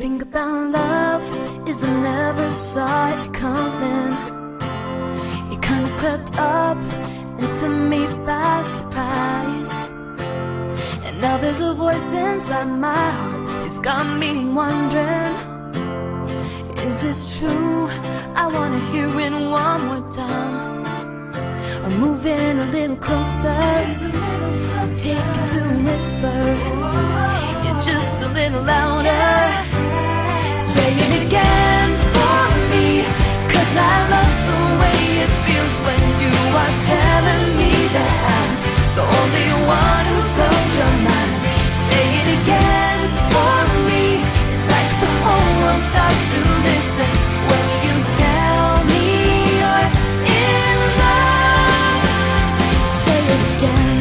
thing about love is I never saw it coming. It kinda crept up into me by surprise. And now there's a voice inside my heart. It's got me wondering, is this true? I wanna hear it one more time. I'm moving a little closer, take it to a whisper. You're just a little louder. Say it again for me, 'cause I love the way it feels when you are telling me that I'm the only one who blows your mind. Say it again for me, it's like the whole world stops to listen when you tell me you're in love. Say it again.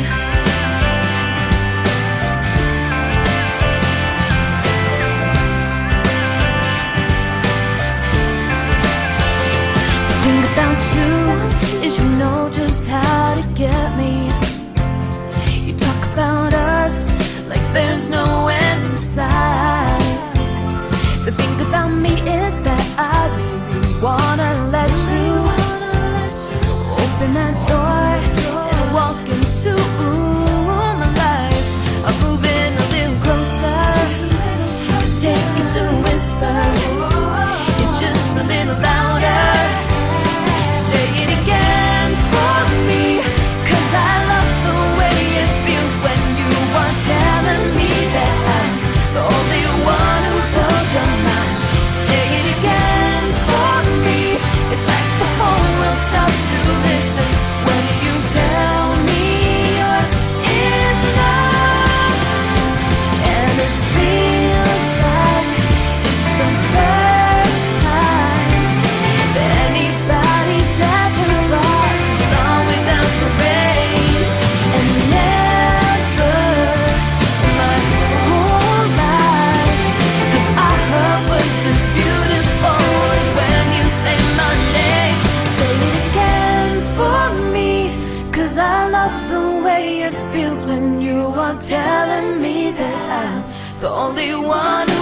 The thing about you is you know just how to get me. You talk about us like there's no end in sight. The thing about me is that I really wanna let you open that door and walk into my life. I'm moving a little closer, take it to a whisper. It's just a little louder. Say it again for me, 'cause I love the way it feels when you are telling me that I'm the only one who blows your mind. Say it again for me, it's like the whole world stops to listen when you tell me you're in love. And it feels like it's the first time that anybody's ever brought the sun without the rain. And never in my whole life have I heard words as beautiful as when you say my name. Say it again for me, 'cause I love the way it feels when you are telling me that I'm the only one who